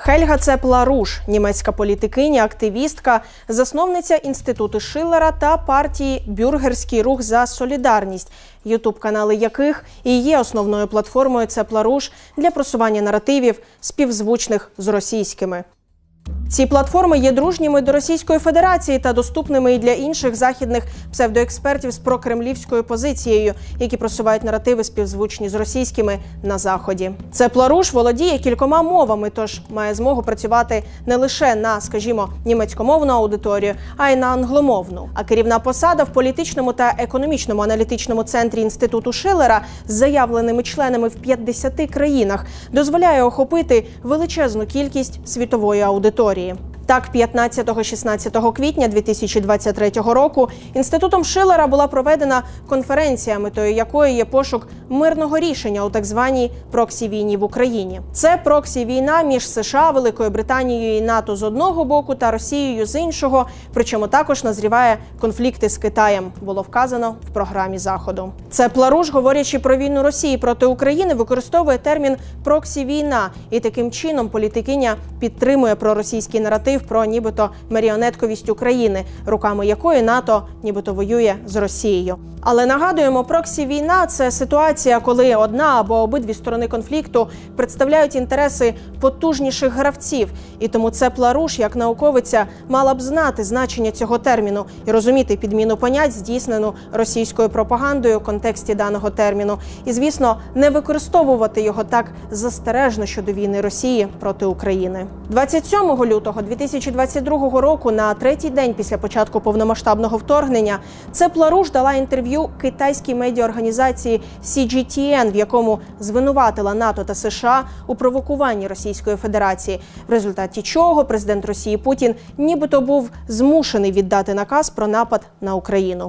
Хельга Цепла-Руш – німецька політикиня, активістка, засновниця Інституту Шиллера та партії «Бюргерський рух за солідарність», ютуб-канали яких і є основною платформою Цепла-Руш для просування наративів, співзвучних з російськими. Ці платформи є дружніми до Російської Федерації та доступними і для інших західних псевдоекспертів з прокремлівською позицією, які просувають наративи співзвучні з російськими на Заході. Цепла-Руш володіє кількома мовами, тож має змогу працювати не лише на, скажімо, німецькомовну аудиторію, а й на англомовну. А керівна посада в політичному та економічному аналітичному центрі Інституту Шиллера з заявленими членами в 50 країнах дозволяє охопити величезну кількість світової аудиторії. Так, 15-16 квітня 2023 року Інститутом Шиллера була проведена конференція, метою якої є пошук мирного рішення у так званій проксі-війні в Україні. Це проксі-війна між США, Великою Британією і НАТО з одного боку та Росією з іншого, причому також назріває конфлікти з Китаєм, було вказано в програмі Заходу. Цепла-Руш, говорячи про війну Росії проти України, використовує термін «проксі-війна», і таким чином політикиня підтримує проросійський наратив про нібито маріонетковість України, руками якої НАТО нібито воює з Росією. Але нагадуємо, проксі-війна – це ситуація, коли одна або обидві сторони конфлікту представляють інтереси потужніших гравців. І тому Цепла-Руш, як науковиця, мала б знати значення цього терміну і розуміти підміну понять, здійснену російською пропагандою в контексті даного терміну. І, звісно, не використовувати його так застережно щодо війни Росії проти України. 27 лютого 2022 року, на третій день після початку повномасштабного вторгнення, Цепла-Руш дала інтерв'ю китайській медіаорганізації CGTN, в якому звинуватила НАТО та США у провокуванні Російської Федерації, в результаті чого президент Росії Путін нібито був змушений віддати наказ про напад на Україну.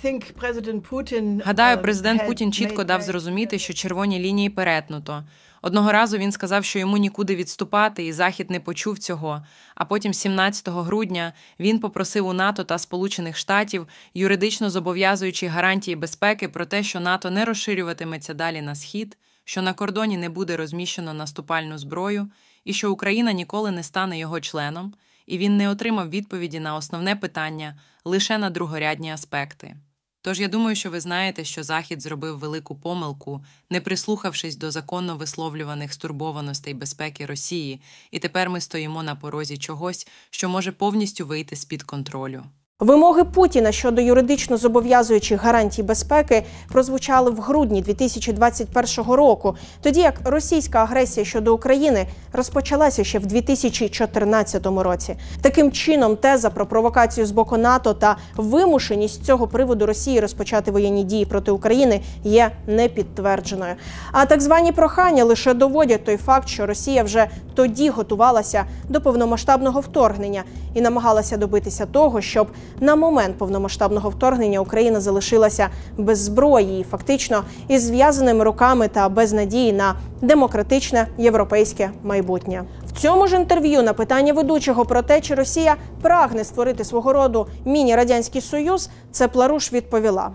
Гадаю, президент Путін чітко дав зрозуміти, що червоні лінії перетнуто. Одного разу він сказав, що йому нікуди відступати, і Захід не почув цього. А потім 17 грудня він попросив у НАТО та Сполучених Штатів юридично зобов'язуючі гарантії безпеки про те, що НАТО не розширюватиметься далі на схід, що на кордоні не буде розміщено наступальну зброю, і що Україна ніколи не стане його членом, і він не отримав відповіді на основне питання, лише на другорядні аспекти. Тож я думаю, що ви знаєте, що Захід зробив велику помилку, не прислухавшись до законно висловлюваних стурбованостей безпеки Росії, і тепер ми стоїмо на порозі чогось, що може повністю вийти з-під контролю. Вимоги Путіна щодо юридично зобов'язуючих гарантій безпеки прозвучали в грудні 2021 року, тоді як російська агресія щодо України розпочалася ще в 2014 році. Таким чином, теза про провокацію з боку НАТО та вимушеність з цього приводу Росії розпочати воєнні дії проти України є непідтвердженою. А так звані прохання лише доводять той факт, що Росія вже тоді готувалася до повномасштабного вторгнення і намагалася добитися того, щоб на момент повномасштабного вторгнення Україна залишилася без зброї і фактично із зв'язаними руками та без надії на демократичне європейське майбутнє. В цьому ж інтерв'ю на питання ведучого про те, чи Росія прагне створити свого роду міні-Радянський Союз, Цепла-Руш відповіла: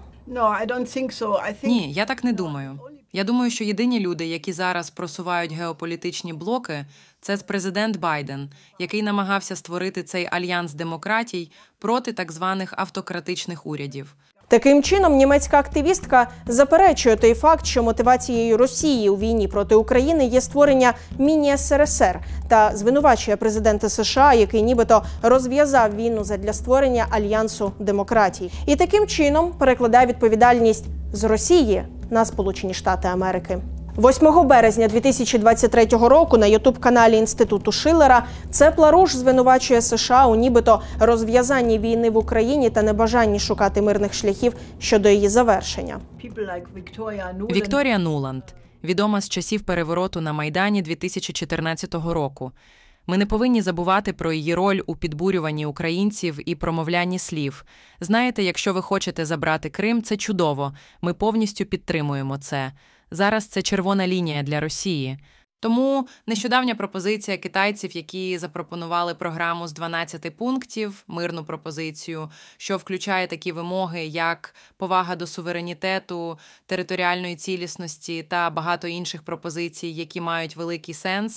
Ні, я так не думаю. Я думаю, що єдині люди, які зараз просувають геополітичні блоки, це президент Байден, який намагався створити цей альянс демократій проти так званих автократичних урядів. Таким чином, німецька активістка заперечує той факт, що мотивацією Росії у війні проти України є створення міні-СРСР та звинувачує президента США, який нібито розв'язав війну задля створення альянсу демократій. І таким чином перекладає відповідальність з Росії на Сполучені Штати Америки. 8 березня 2023 року на ютуб-каналі Інституту Шиллера Цепла-Руш звинувачує США у нібито розв'язанні війни в Україні та небажанні шукати мирних шляхів щодо її завершення. Вікторія Нуланд, відома з часів перевороту на Майдані 2014 року. Ми не повинні забувати про її роль у підбурюванні українців і промовлянні слів. Знаєте, якщо ви хочете забрати Крим, це чудово. Ми повністю підтримуємо це. Зараз це червона лінія для Росії. Тому нещодавня пропозиція китайців, які запропонували програму з 12 пунктів, мирну пропозицію, що включає такі вимоги, як повага до суверенітету, територіальної цілісності та багато інших пропозицій, які мають великий сенс,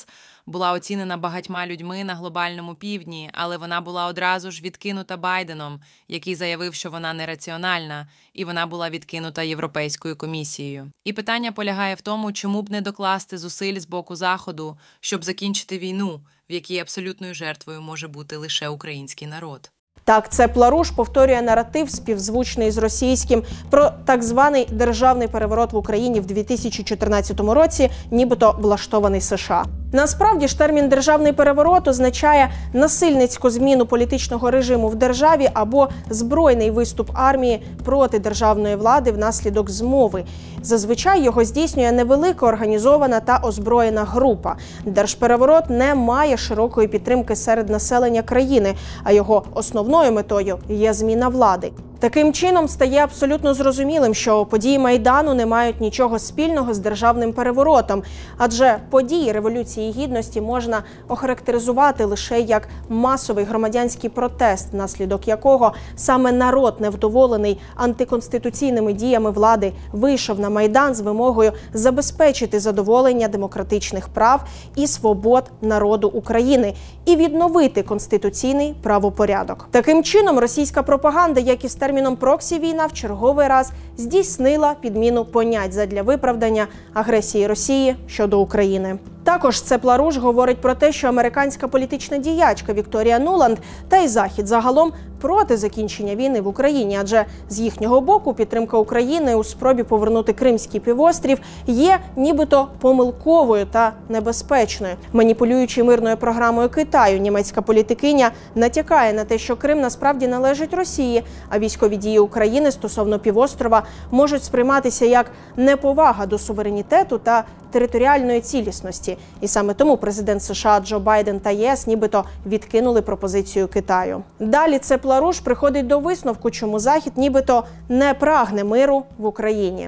була оцінена багатьма людьми на глобальному півдні, але вона була одразу ж відкинута Байденом, який заявив, що вона нераціональна, і вона була відкинута Європейською комісією. І питання полягає в тому, чому б не докласти зусиль з боку Заходу, щоб закінчити війну, в якій абсолютною жертвою може бути лише український народ. Так, це Пларуш повторює наратив, співзвучний з російським, про так званий державний переворот в Україні в 2014 році, нібито влаштований США. Насправді ж термін «державний переворот» означає насильницьку зміну політичного режиму в державі або збройний виступ армії проти державної влади внаслідок змови. Зазвичай його здійснює невелика організована та озброєна група. Держпереворот не має широкої підтримки серед населення країни, а його основною метою є зміна влади. Таким чином, стає абсолютно зрозумілим, що події Майдану не мають нічого спільного з державним переворотом, адже події Революції Гідності можна охарактеризувати лише як масовий громадянський протест, внаслідок якого саме народ, невдоволений антиконституційними діями влади, вийшов на Майдан з вимогою забезпечити задоволення демократичних прав і свобод народу України і відновити конституційний правопорядок. Таким чином, російська пропаганда, як і з терміном «проксі-війна», в черговий раз здійснила підміну понять задля виправдання агресії Росії щодо України. Також це Пларуш говорить про те, що американська політична діячка Вікторія Нуланд та й Захід загалом проти закінчення війни в Україні, адже з їхнього боку підтримка України у спробі повернути Кримський півострів є нібито помилковою та небезпечною. Маніпулюючи мирною програмою Китаю, німецька політикиня натякає на те, що Крим насправді належить Росії, а військові дії України стосовно півострова можуть сприйматися як неповага до суверенітету та територіальної цілісності. І саме тому президент США Джо Байден та ЄС нібито відкинули пропозицію Китаю. Далі це Пларуш приходить до висновку, чому Захід нібито не прагне миру в Україні.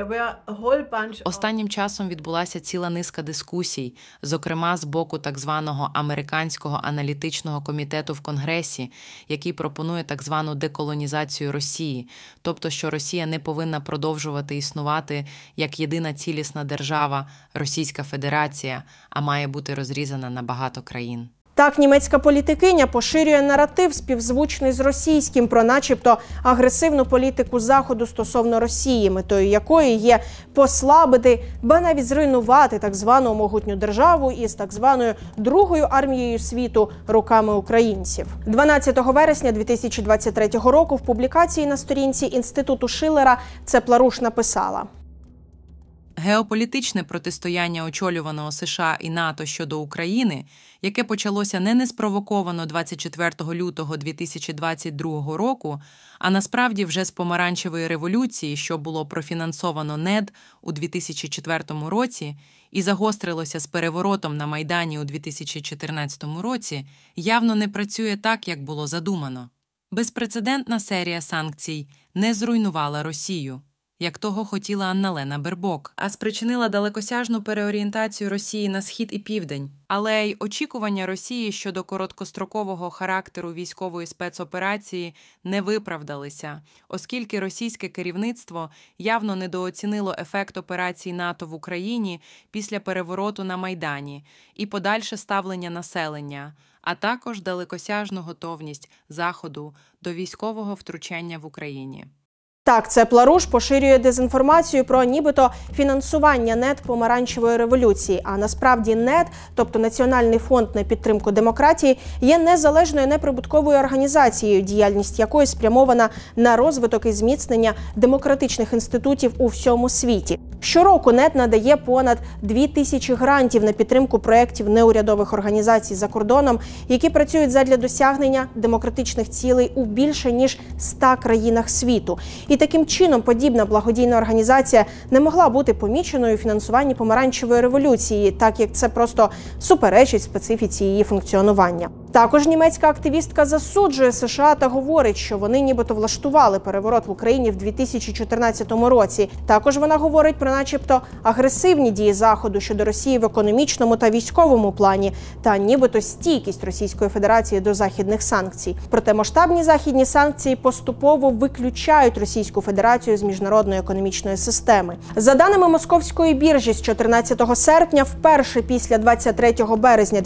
Останнім часом відбулася ціла низка дискусій, зокрема з боку так званого Американського аналітичного комітету в Конгресі, який пропонує так звану деколонізацію Росії, тобто що Росія не повинна продовжувати існувати як єдина цілісна держава, Російська Федерація, а має бути розрізана на багато країн. Так, німецька політикиня поширює наратив, співзвучний з російським, про начебто агресивну політику Заходу стосовно Росії, метою якої є послабити, ба навіть зруйнувати так звану могутню державу із так званою другою армією світу руками українців. 12 вересня 2023 року в публікації на сторінці Інституту Шиллера це Пларуш написала: Геополітичне протистояння очолюваного США і НАТО щодо України, яке почалося не неспровоковано 24 лютого 2022 року, а насправді вже з помаранчевої революції, що було профінансовано НЕД у 2004 році і загострилося з переворотом на Майдані у 2014 році, явно не працює так, як було задумано. Безпрецедентна серія санкцій не зруйнувала Росію, як того хотіла Анна-Лена Бербок, а спричинила далекосяжну переорієнтацію Росії на схід і південь. Але й очікування Росії щодо короткострокового характеру військової спецоперації не виправдалися, оскільки російське керівництво явно недооцінило ефект операцій НАТО в Україні після перевороту на Майдані і подальше ставлення населення, а також далекосяжну готовність Заходу до військового втручання в Україні. Так, це Пларуш поширює дезінформацію про нібито фінансування НЕД помаранчевої революції. А насправді НЕД, тобто Національний фонд на підтримку демократії, є незалежною неприбутковою організацією, діяльність якої спрямована на розвиток і зміцнення демократичних інститутів у всьому світі. Щороку НЕД надає понад 2000 грантів на підтримку проєктів неурядових організацій за кордоном, які працюють задля досягнення демократичних цілей у більше ніж 100 країнах світу. І таким чином подібна благодійна організація не могла бути поміченою у фінансуванні помаранчевої революції, так як це просто суперечить специфіці її функціонування. Також німецька активістка засуджує США та говорить, що вони нібито влаштували переворот в Україні в 2014 році. Також вона говорить про начебто агресивні дії Заходу щодо Росії в економічному та військовому плані та нібито стійкість Російської Федерації до західних санкцій. Проте масштабні західні санкції поступово виключають Російську Федерацію з міжнародної економічної системи. За даними Московської біржі, з 14 серпня, вперше після 23 березня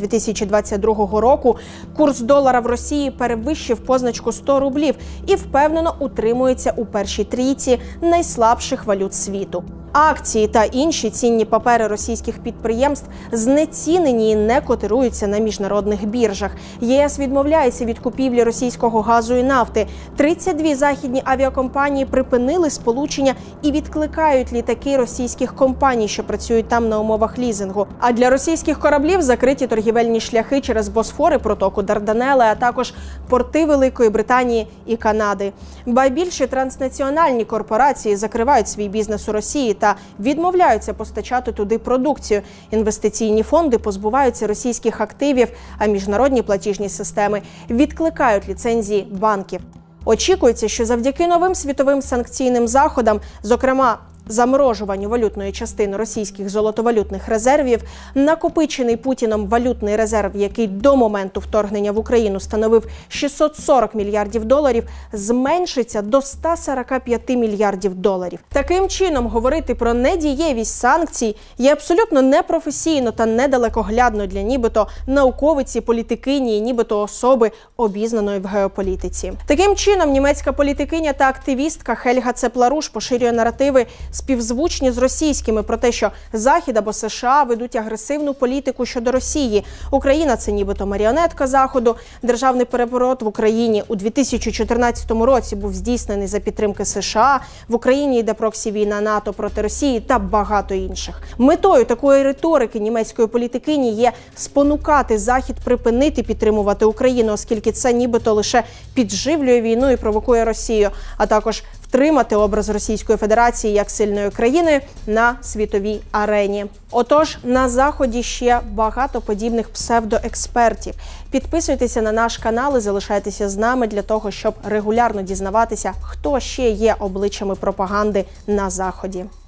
2022 року, курс долара в Росії перевищив позначку 100 рублів і впевнено утримується у першій трійці найслабших валют світу. Акції та інші цінні папери російських підприємств знецінені і не котируються на міжнародних біржах. ЄС відмовляється від купівлі російського газу і нафти. 32 західні авіакомпанії припинили сполучення і відкликають літаки російських компаній, що працюють там на умовах лізингу. А для російських кораблів закриті торгівельні шляхи через Босфор і протоку Дарданели, а також порти Великої Британії і Канади. Ба більше, транснаціональні корпорації закривають свій бізнес у Росії та відмовляються постачати туди продукцію. Інвестиційні фонди позбуваються російських активів, а міжнародні платіжні системи відкликають ліцензії банків. Очікується, що завдяки новим світовим санкційним заходам, зокрема заморожуванню валютної частини російських золотовалютних резервів, накопичений Путіном валютний резерв, який до моменту вторгнення в Україну становив 640 мільярдів доларів, зменшиться до 145 мільярдів доларів. Таким чином, говорити про недієвість санкцій є абсолютно непрофесійно та недалекоглядно для нібито науковиці, політикині і нібито особи, обізнаної в геополітиці. Таким чином, німецька політикиня та активістка Хельга Цепларуш поширює наративи співзвучні з російськими про те, що Захід або США ведуть агресивну політику щодо Росії. Україна – це нібито маріонетка Заходу. Державний переворот в Україні у 2014 році був здійснений за підтримки США. В Україні йде проксі-війна НАТО проти Росії та багато інших. Метою такої риторики німецької політикині є спонукати Захід припинити підтримувати Україну, оскільки це нібито лише підживлює війну і провокує Росію, а також втримати образ Російської Федерації як сильної країни на світовій арені. Отож, на Заході ще багато подібних псевдоекспертів. Підписуйтеся на наш канал і залишайтеся з нами для того, щоб регулярно дізнаватися, хто ще є обличчями пропаганди на Заході.